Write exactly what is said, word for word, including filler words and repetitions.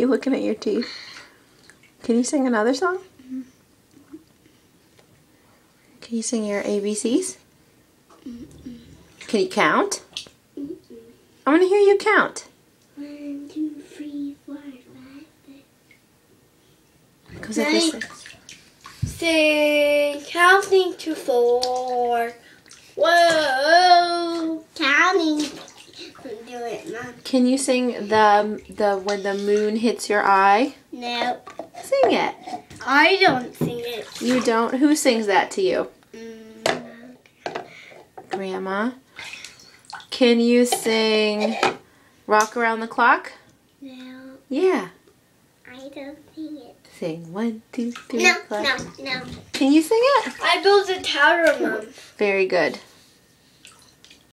you looking at your teeth? Can you sing another song? Mm-hmm. Can you sing your A B Cs? Mm-mm. Can you count? Mm-mm. I want to hear you count. One, two, three, four, five, six. Goes up to six. Six, counting to four. Whoa, counting. Do it, Mom. Can you sing the the when the moon hits your eye? Nope. Sing it. I don't sing it. You don't? Who sings that to you? Mm. Grandma. Can you sing Rock Around the Clock? No. Yeah. I don't sing it. Sing one, two, three, No, clap. no, no. Can you sing it? I built a tower, Mom. Very good.